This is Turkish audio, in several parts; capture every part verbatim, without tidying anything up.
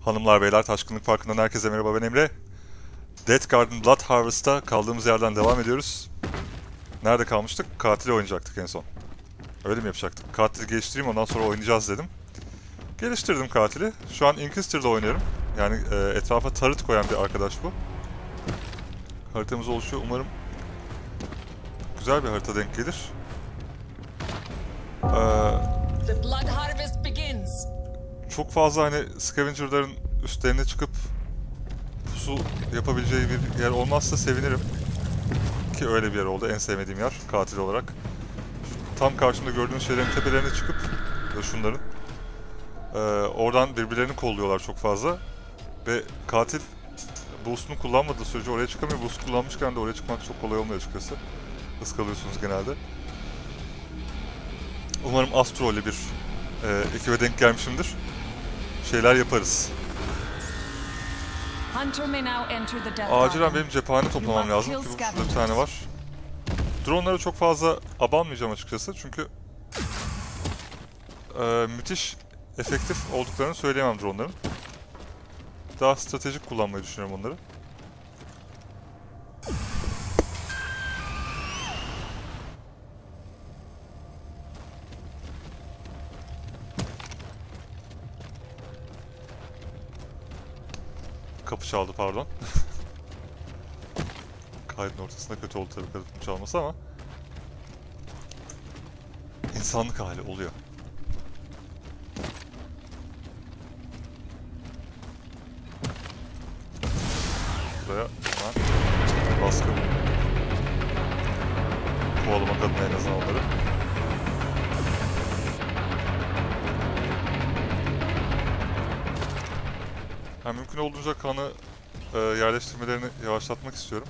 Hanımlar beyler, Taşkınlık Parkı'ndan herkese merhaba, ben Emre. Dead Garden Blood Harvest'a kaldığımız yerden devam ediyoruz. Nerede kalmıştık? Katili oynayacaktık en son. Öyle mi yapacaktık? Katili geliştireyim, ondan sonra oynayacağız dedim. Geliştirdim katili. Şu an Inquisitor'da oynuyorum. Yani e, etrafa tarıt koyan bir arkadaş bu. Haritamız oluşuyor. Umarım güzel bir harita denk gelir. Ee, The blood harvest begins. Çok fazla hani scavenger'ların üstlerine çıkıp pusu yapabileceği bir yer olmazsa sevinirim. Ki öyle bir yer oldu. En sevmediğim yer katil olarak. Şu tam karşımda gördüğünüz şeylerin tepelerine çıkıp şunların e, oradan birbirlerini kolluyorlar çok fazla. Ve katil boost'unu kullanmadığı sürece oraya çıkamıyor. Boost kullanmışken de oraya çıkmak çok kolay olmuyor açıkçası. Iskalıyorsunuz genelde. Umarım Astro'li bir e, ekibe denk gelmişimdir. Şeyler yaparız. Acilen benim cephane toplamam lazım ki bu şurada bir tane var. Drone'lara çok fazla abanmayacağım açıkçası çünkü e, müthiş efektif olduklarını söyleyemem drone'ların. Daha stratejik kullanmayı düşünüyorum onları. Kapı çaldı, pardon. Kaydın ortasında kötü oldu tabii kapının çalması ama insanlık hali oluyor. Buraya hemen baskı kovalamak adına en azından onları. Yani mümkün olduğunca kanı e, yerleştirmelerini yavaşlatmak istiyorum.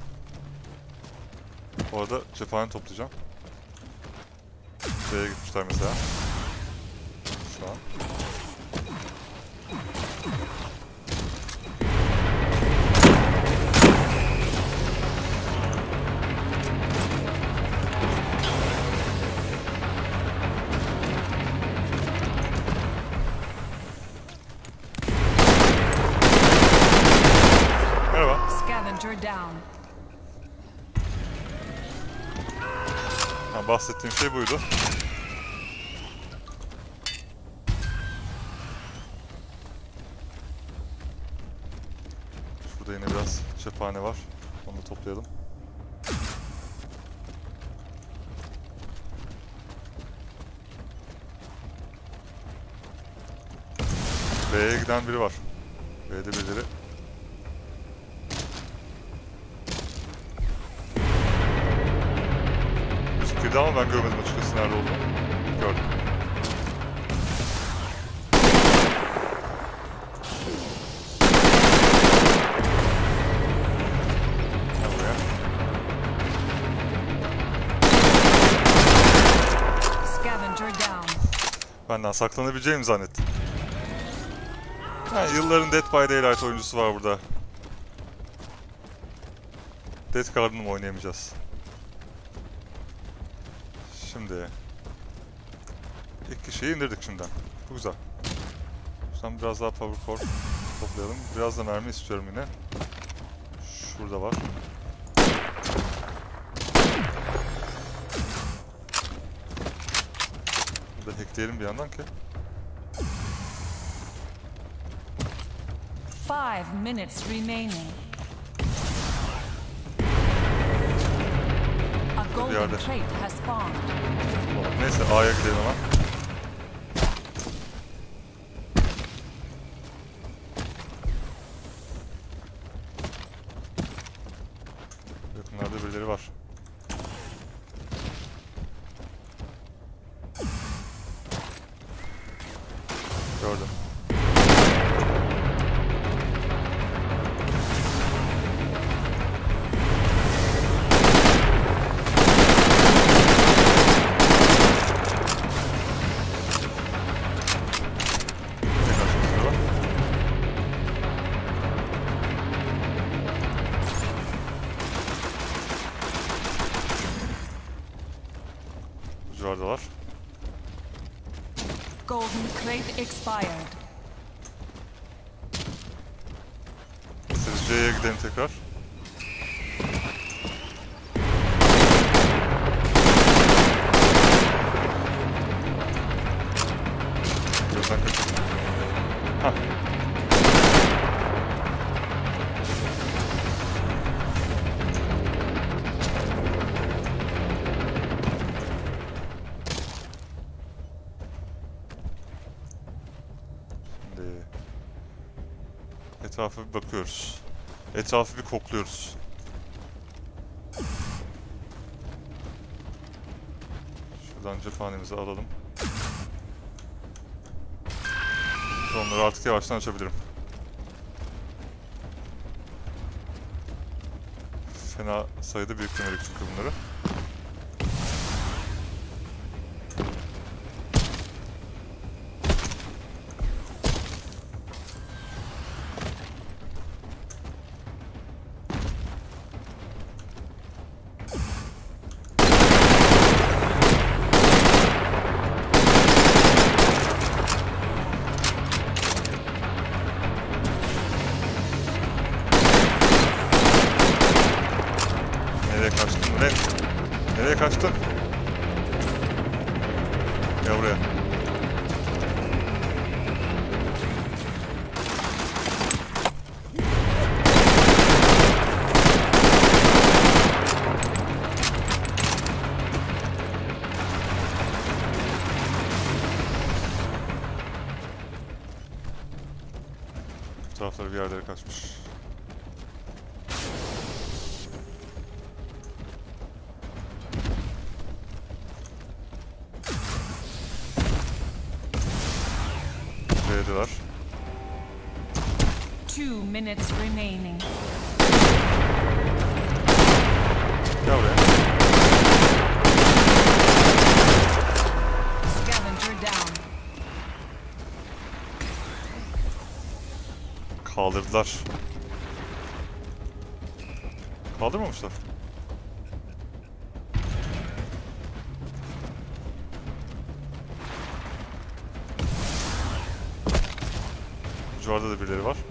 Bu arada cephane toplayacağım. Şuraya gitmişler mesela. Şu an. Ha, bahsettiğim şey buydu. Şurada yine biraz cephane var. Onu da toplayalım. B'ye giden biri var. B'de birileri. Girdi ama ben görmedim açıkçası nerede olduğunu. Gördüm. Gel buraya. Benden saklanabileceğimi zannettim. Ha, yılların Dead by Daylight oyuncusu var burada. Dead Garden'ı mı oynayamayacağız? Şimdi ilk kişiyi indirdik şimdiden. Bu güzel. Şuradan biraz daha power core toplayalım. Biraz da mermi istiyorum yine. Şurada var. Burada hackleyelim bir yandan ki. Five minutes remaining. Bir yerde. Neyse A'ya gidelim hemen. Yakınlarda birileri var. Gördüm. Civardalar. Golden crate expired. B'ye gidelim tekrar. Gözden kaçırdım. Hah. Etrafa bir bakıyoruz. Etrafı bir kokluyoruz. Şuradan cephanemizi alalım. Onları artık yavaştan açabilirim. Fena sayıda biriktirmedik çünkü bunları. Nereye kaçtın Ren? Nereye kaçtın? Gel buraya. Bu tarafları bir yerlere kaçmış. B'deler. Two minutes remaining. Gel buraya. Scavenger down. Kaldırdılar. Kaldırmamışlar. Civarda da birileri var.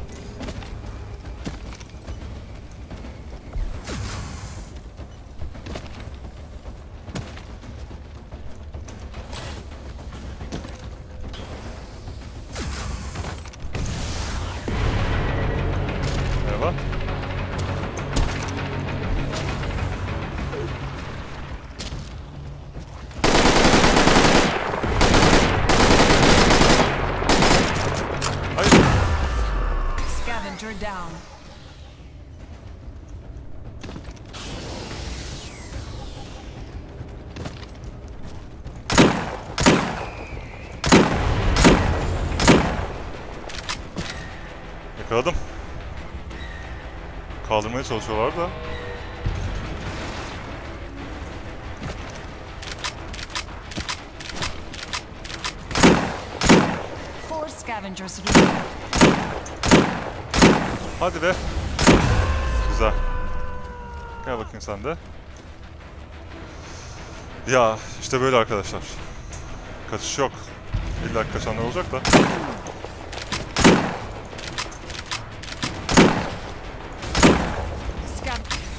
Merhaba. Hayır. Scavenger down. Yakaladım. Kaldırmaya çalışıyorlar da. Four scavengers remaining. Hadi be. Güzel. Gel bakayım sen de. Ya işte böyle arkadaşlar. Kaçış yok. İlla kaçanlar olacak da. Scav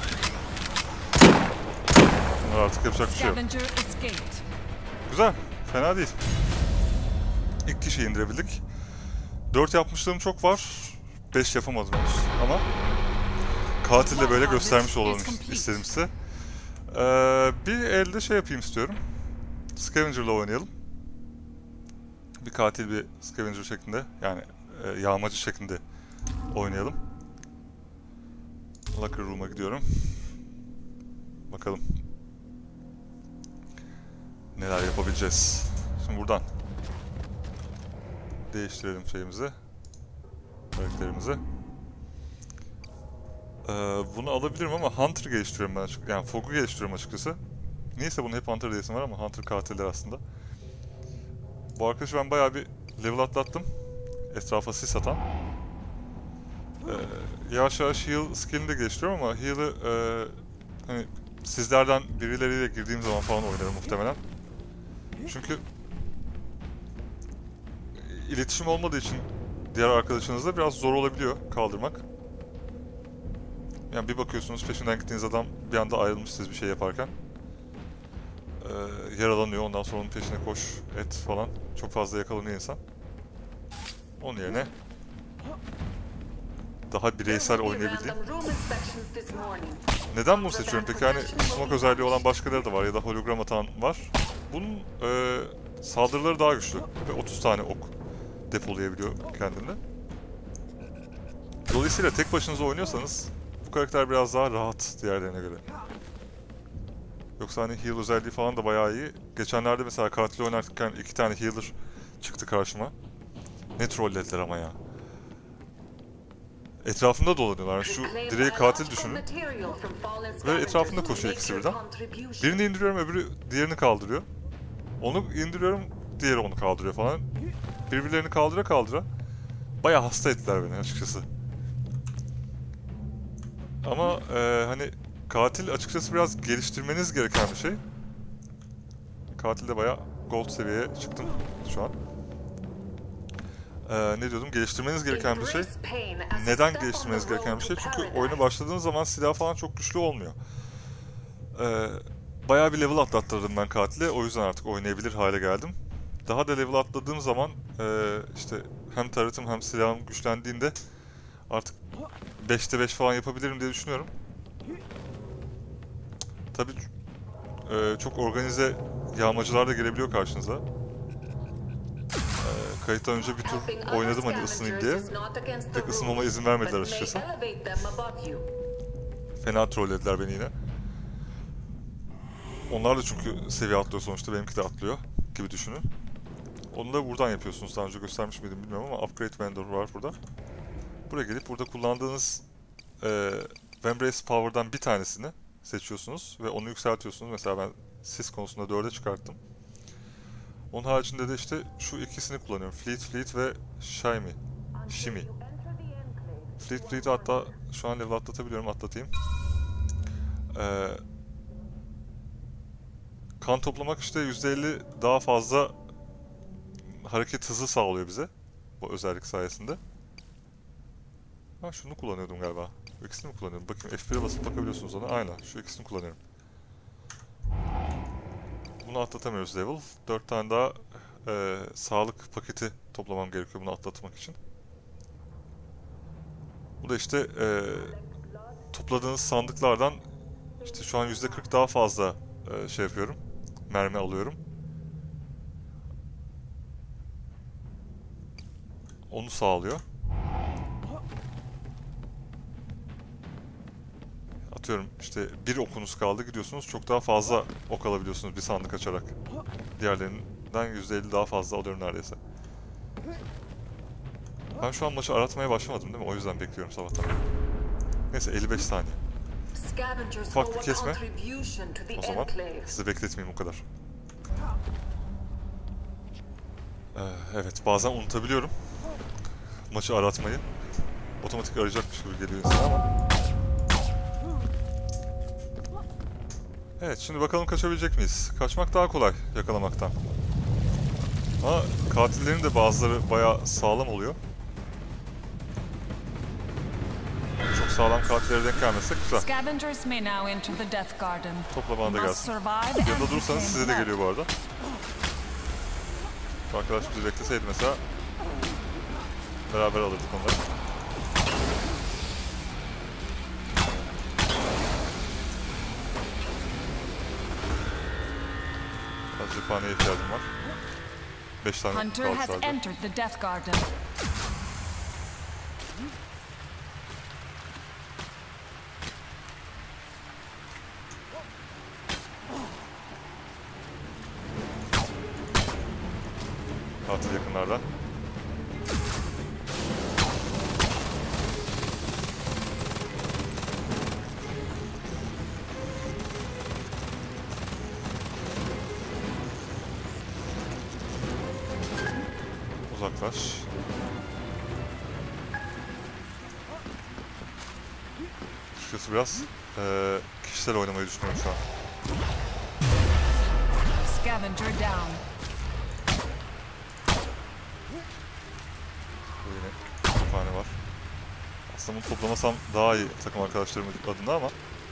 Bunlar artık yapacak bir şey yok. Scavenger escaped. Güzel. Fena değil. İlk kişiyi indirebildik. dört yapmışlığım çok var. beş yapamadım henüz. Ama katil de böyle göstermiş olalım istedim size. Ee, bir elde şey yapayım istiyorum. Scavenger'la oynayalım. Bir katil bir Scavenger şeklinde, yani e, yağmacı şeklinde oynayalım. Locker Room'a gidiyorum. Bakalım neler yapabileceğiz. Şimdi buradan değiştirelim şeyimizi, karakterimizi. Ee, bunu alabilirim ama Hunter geliştiriyorum ben açık, yani Fog'u geliştiriyorum açıkçası. Neyse bunun hep Hunter diyesim var ama Hunter katiller aslında. Bu arkadaşı ben bayağı bir level atlattım. Etrafa sis atan. Ee, yavaş yavaş heal skill'ini de geliştiriyorum ama heal'ı e, hani sizlerden birileriyle girdiğim zaman falan oynarım muhtemelen. Çünkü iletişim olmadığı için diğer arkadaşınızla biraz zor olabiliyor kaldırmak. Yani bir bakıyorsunuz peşinden gittiğiniz adam bir anda ayrılmış siz bir şey yaparken. Ee, yaralanıyor, ondan sonra onun peşine koş, et falan. Çok fazla yakalanıyor insan. Onun yerine daha bireysel oynayabildiğim. Neden bunu seçiyorum peki? Yani smoke özelliği olan başkaları da var ya da hologram atan var. Bunun e, saldırıları daha güçlü ve otuz tane ok depolayabiliyor kendinde. Dolayısıyla tek başınıza oynuyorsanız bu karakter biraz daha rahat diğerlerine göre. Yoksa hani heal özelliği falan da bayağı iyi. Geçenlerde mesela katil oynarken iki tane healer çıktı karşıma. Ne trollediler ama ya. Etrafında dolanıyorlar. Şu direği katil düşünün. Ve etrafında koşuyor ikisi birden. Birini indiriyorum, öbürü diğerini kaldırıyor. Onu indiriyorum, diğeri onu kaldırıyor falan. Birbirlerini kaldıra kaldıra. Bayağı hasta ettiler beni açıkçası. Ama e, hani katil açıkçası biraz geliştirmeniz gereken bir şey. Katilde bayağı gold seviyeye çıktım şu an. Ee, ne diyordum? Geliştirmeniz gereken bir şey. Neden geliştirmeniz gereken bir şey? Çünkü oyuna başladığınız zaman silah falan çok güçlü olmuyor. Ee, bayağı bir level atlattırdım ben katile. O yüzden artık oynayabilir hale geldim. Daha da level atladığım zaman e, işte hem turret'ım hem silahım güçlendiğinde artık beşte beş falan yapabilirim diye düşünüyorum. Tabii e, çok organize yağmacılar da gelebiliyor karşınıza. Kayıttan önce bir tur oynadım hani ısınayım diye. Pek ısınmama izin vermediler açıkçası. Fena trollediler beni yine. Onlar da çünkü seviye atlıyor sonuçta, benimki de atlıyor gibi düşünün. Onu da buradan yapıyorsunuz. Daha önce göstermiş miydim bilmiyorum ama Upgrade Vendor var burada. Buraya gelip burada kullandığınız e, Vambrace Power'dan bir tanesini seçiyorsunuz ve onu yükseltiyorsunuz. Mesela ben sis konusunda dörde çıkarttım. Onun haricinde de işte şu ikisini kullanıyorum. Fleet Fleet ve Shimmy. Shimmy. Fleet Fleet'i hatta şu an level atlatabiliyorum. Atlatayım. Ee, kan toplamak işte yüzde elli daha fazla hareket hızı sağlıyor bize. Bu özellik sayesinde. Ha şunu kullanıyordum galiba. Bu ikisini mi kullanıyordum? Bakayım F bir'e basıp bakabiliyorsunuz ona. Aynen şu ikisini kullanıyorum. Bunu atlatamıyoruz level. dört tane daha e, sağlık paketi toplamam gerekiyor bunu atlatmak için. Bu da işte e, topladığınız sandıklardan işte şu an yüzde kırk daha fazla e, şey yapıyorum. Mermi alıyorum. Onu sağlıyor. Atıyorum işte bir okunuz kaldı, gidiyorsunuz çok daha fazla ok alabiliyorsunuz bir sandık açarak. Diğerlerinden yüzde elli daha fazla alıyorum neredeyse. Ben şu an maçı aratmaya başlamadım değil mi? O yüzden bekliyorum sabahtan. Neyse elli beş saniye. Ufak bir kesme. O zaman sizi bekletmeyeyim o kadar. Ee, evet bazen unutabiliyorum maçı aratmayı. Otomatik arayacakmış gibi geliyor insan ama. Evet şimdi bakalım kaçabilecek miyiz? Kaçmak daha kolay yakalamaktan. Ama katillerin de bazıları bayağı sağlam oluyor. Çok sağlam katillere denk gelmezsek güzel. Topla bana da gelsin. Yanında durursanız size de geliyor bu arada. Şu arkadaş bizi bekleseydi mesela beraber alırdık onları. Az cephaneye ihtiyacım var. beş tane kaldı sadece. Katil yakınlarda. Uzaklaş. Açıkçası biraz e, kişisel oynamayı düşünüyorum şu an. Scavenger down. Bu yine bir tane var. Aslında bunu toplamasam daha iyi takım arkadaşlarım adına ama.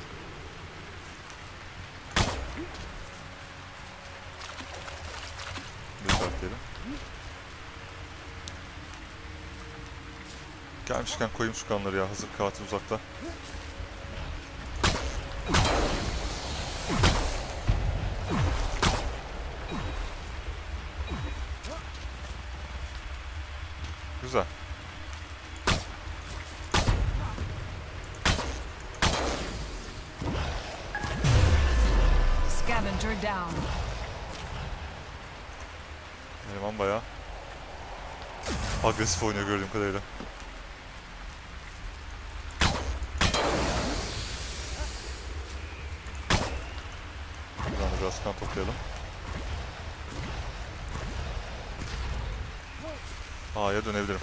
Bir diyelim. Gelmişken koyayım şu kanları ya, hazır katil uzakta. Güzel. Scavenger down. Eleman bayağı agresif oynuyor gördüğüm kadarıyla. Buradan da biraz kan toplayalım. A'ya dönebilirim.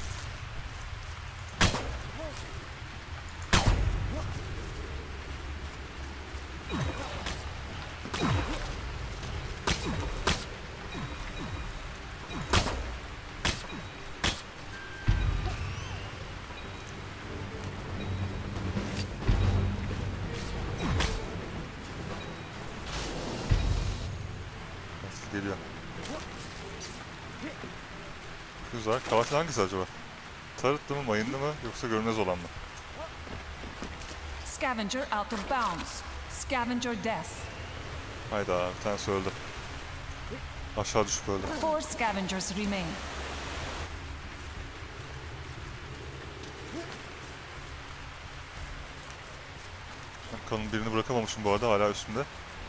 Geliyor. Güzel. Katil hangisi acaba? Tarıtlı mı, mayınlı mı, yoksa görünmez olan mı? Scavenger out of bounds. Scavenger death. Hayda, bir tanesi öldü. Aşağı düşüp öldü. Four scavengers remain. Kanın birini bırakamamışım bu arada, hala üstümde.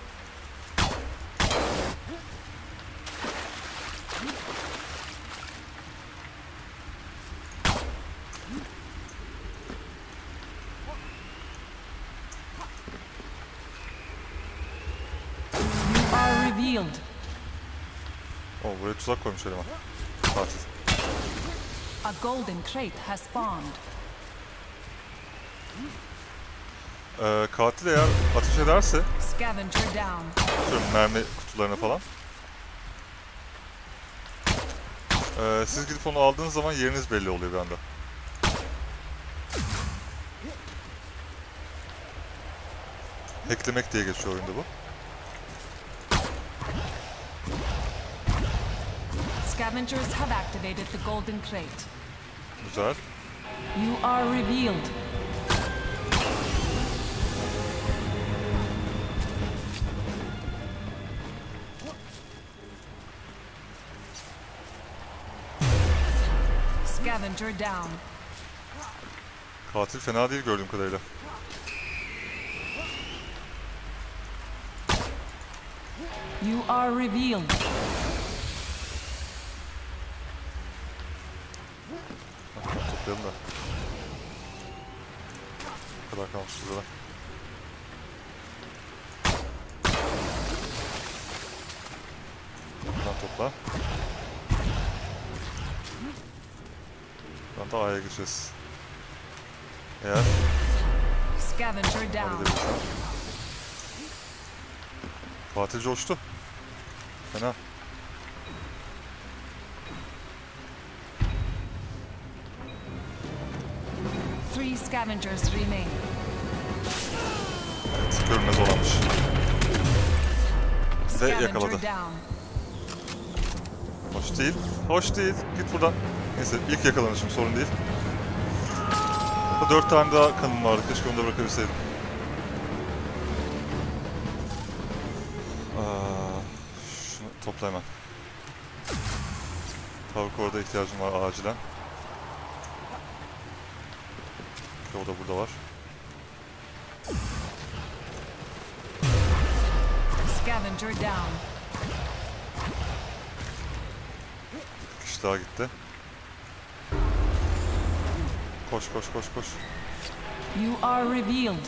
You are revealed. Oo, buraya tuzak koymuş eleman. Katil. A golden crate has spawned. Ee, katil eğer ateş ederse, Scavenger down. atıyorum mermi kutularına falan. Ee, siz gidip onu aldığınız zaman yeriniz belli oluyor bir anda. Hacklemek diye geçiyor oyunda bu. Scavengers have activated the golden crate. Güzel. You are revealed. Scavenger down. Katil fena değil gördüğüm kadarıyla. You are revealed. Toplayalım da. Bu kadar kalmış burada. Buradan topla. Buradan da A'ya gireceğiz. Eğer Scavenger down. halledebilirsem. Katil coştu. Fena. Three scavengers remain. Evet, görünmez olanmış. Ve yakaladı. Scavenger down. Hoş değil. Hoş değil. Git buradan. Neyse, ilk yakalanışım, sorun değil. Bu dört tane daha kanım vardı. Keşke onu da bırakabilseydim. Aa, şunu topla hemen. Tavuk orada ihtiyacım var acilen. O da burada var. Scavenger down. Bir kişi daha gitti. Koş koş koş koş. You are revealed.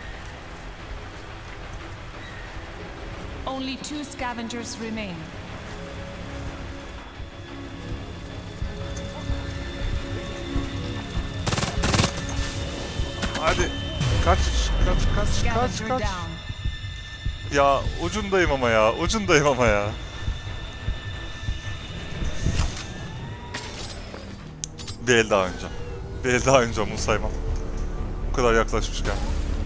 Only two scavengers remain. Hadi. Kaç kaç kaç kaç Scavenger kaç. down. Ya ucundayım ama ya. Ucundayım ama ya. Bir el daha oynayacağım. Bir el daha oynayacağım, bunu saymam. kadar yaklaşmışken.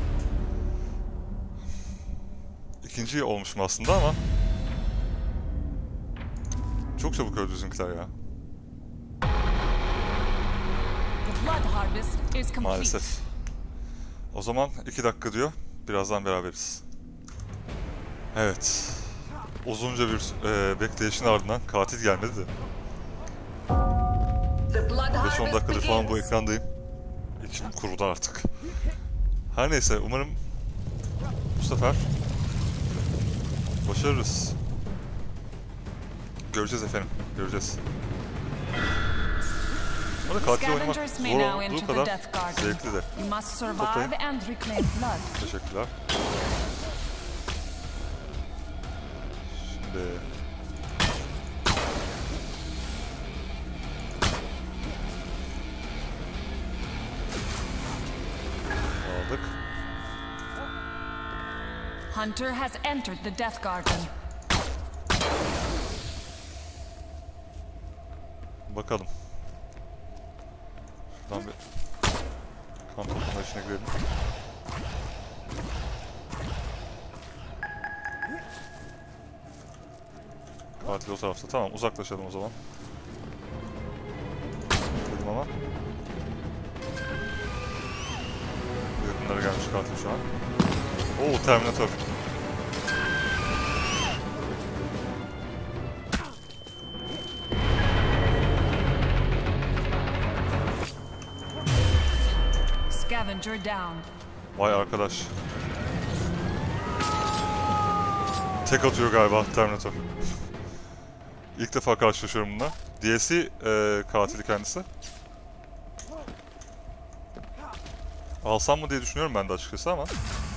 İkinci olmuşum aslında ama çok çabuk öldü bizimkiler ya. The blood harvest is complete. Maalesef. O zaman iki dakika diyor. Birazdan beraberiz. Evet. Uzunca bir e, bekleyişin ardından katil gelmedi de. beş on dakikadır falan bu ekrandayım. İçim kurudu artık. Her neyse, umarım bu sefer başarırız. Göreceğiz efendim, göreceğiz. Ama katil oynamak zor olduğu kadar zevkli de. Toplayın. Teşekkürler. Şimdi... aldık. Hunter has entered the Death Garden. Bakalım. Şuradan bir kan toplama işine girelim. Katil o tarafta. Tamam, uzaklaşalım o zaman. Dedim ama. Yakınlara gelmiş katil şu an. Oo, Terminator. Scavenger down. Vay arkadaş. Tek atıyor galiba Terminator. İlk defa karşılaşıyorum bununla. D L C e, katili kendisi. Alsam mı diye düşünüyorum ben de açıkçası ama.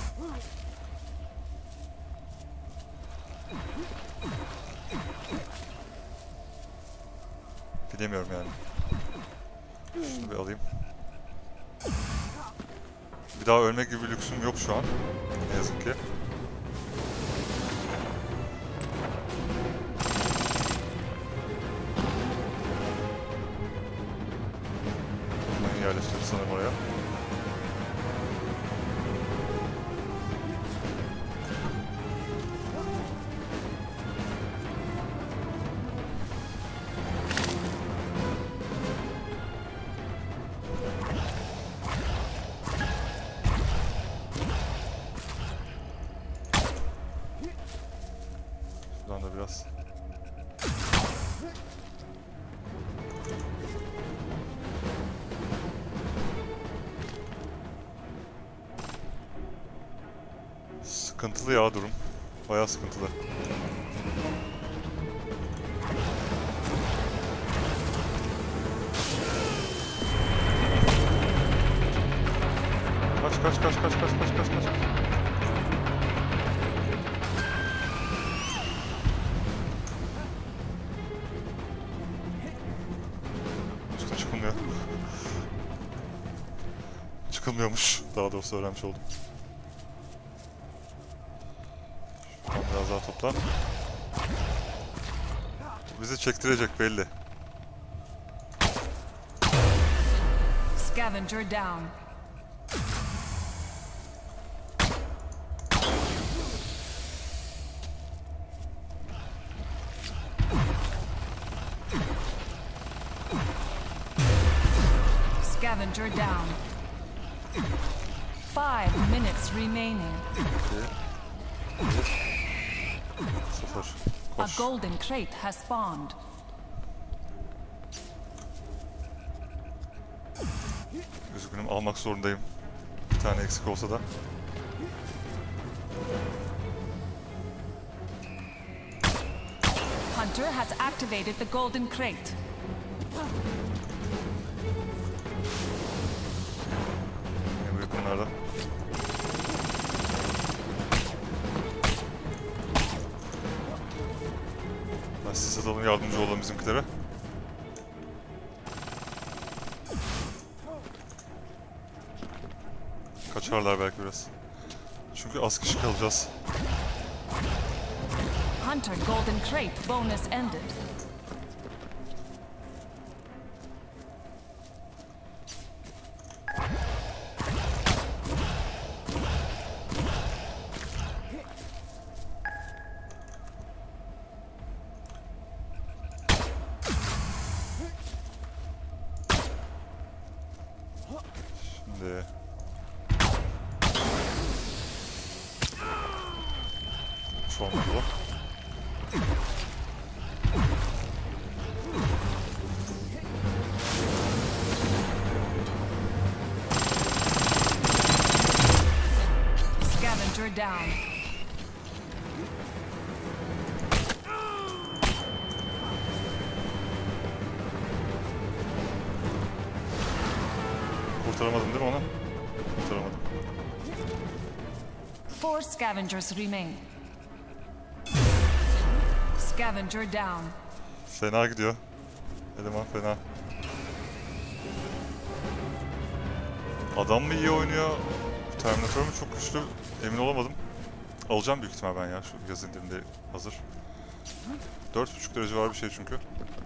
Bilemiyorum yani. Şunu bir alayım. Bir daha ölmek gibi bir lüksüm yok şu an. Ne yazık ki. Bunu yerleştirdim sanırım oraya. Şuradan da biraz. Sıkıntılı ya durum. Bayağı sıkıntılı. Kaç kaç kaç kaç kaç kaç kaç kaç. Üstüne çıkılmıyor. Çıkılmıyormuş. Daha doğrusu öğrenmiş oldum. Şuradan biraz daha topla. Bizi çektirecek belli. Scavenger down. Scavenger down. Five minutes remaining. Sıfır. A Koş. golden crate has spawned. Üzgünüm, almak zorundayım. Bir tane eksik olsa da. Hunter has activated the golden crate. Yine bu yakınlarda. Ben size satalım, yardımcı olalım bizimkilere. Kaçarlar belki biraz. Çünkü az kişi kalacağız. Hunter golden crate bonus ended. Şimdi... Şu olmadı bu. Scavenger down. Kurtaramadım değil mi onu? Kurtaramadım. Four scavengers remain. Scavenger down. Fena gidiyor. Eleman fena. Adam mı iyi oynuyor? Terminator mu çok güçlü? Emin olamadım. Alacağım büyük ihtimal ben ya. Şu yaz indirimde hazır. dört buçuk derece var bir şey çünkü.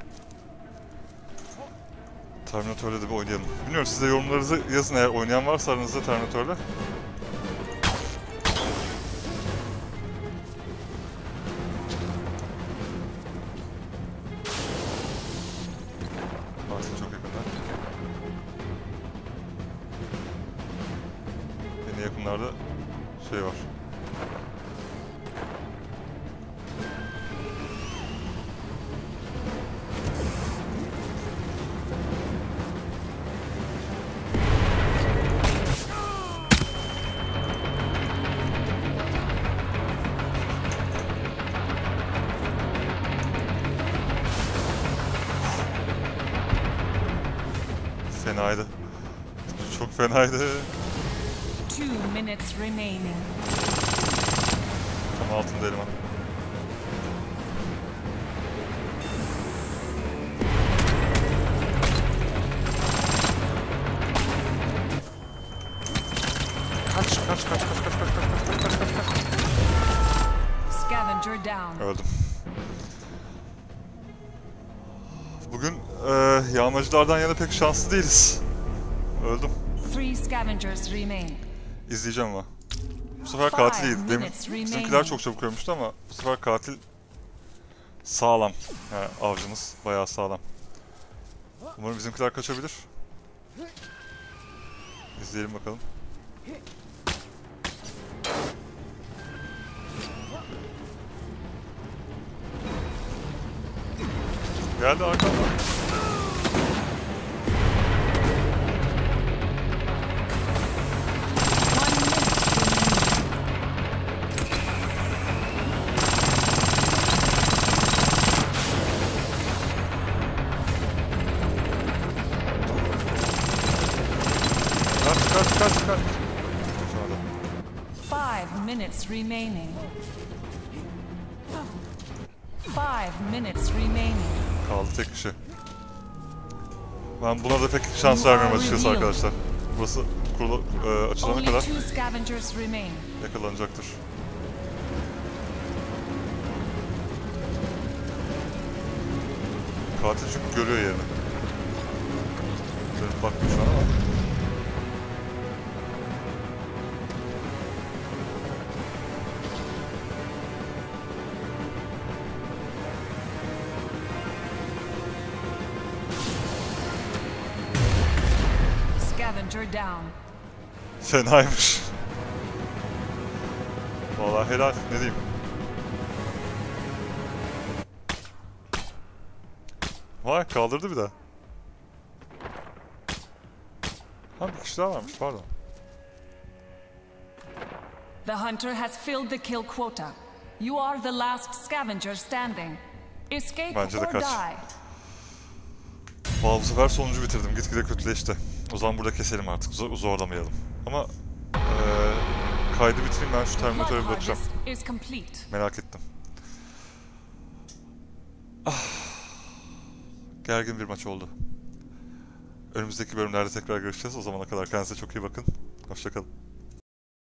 Terminator'la da bir oynayalım. Bilmiyorum, siz de yorumlarınızı yazın eğer oynayan varsa aranızda Terminator'la. Varsa çok yakında. En yakınlarda şey var. Fenaydı. Çok fenaydı. Two minutes remaining. Tam altında eleman. Kaç kaç kaç kaç kaç kaç kaç kaç kaç kaç kaç. Scavenger down. Öldüm. Bugün e, yağmacılardan yana pek şanslı değiliz. Öldüm. Three scavengers remain. İzleyeceğim ama. Bu sefer katil iyiydi. Demin bizimkiler çok çabuk ölmüştü ama bu sefer katil sağlam. Yani avcımız bayağı sağlam. Umarım bizimkiler kaçabilir. İzleyelim bakalım. Geldi arkamdan. Kaç kaç kaç kaç. Five minutes remaining. Five minutes remaining. Kaldı tek kişi. Ben buna da pek şans vermiyorum açıkçası arkadaşlar. Burası kurulu, e, açılana Only kadar two scavengers remain. yakalanacaktır. Katil çünkü görüyor yerini. Dönüp bakmıyor şu an ama. Scavenger down. Fenaymış. Vallahi helal, ne diyeyim. Vay, kaldırdı bir daha. Ha, bir kişi daha varmış, pardon. The hunter has filled the kill quota. You are the last scavenger standing. Escape Bence de or kaç. die. Vallahi bu sefer sonucu bitirdim. Gitgide kötüleşti. O zaman burada keselim artık. Zor zorlamayalım. Ama ee, kaydı bitireyim, ben şu Terminator'a bir bakacağım. Is complete. Merak ettim. Ah. Gergin bir maç oldu. Önümüzdeki bölümlerde tekrar görüşeceğiz. O zamana kadar kendinize çok iyi bakın. Hoşça kalın.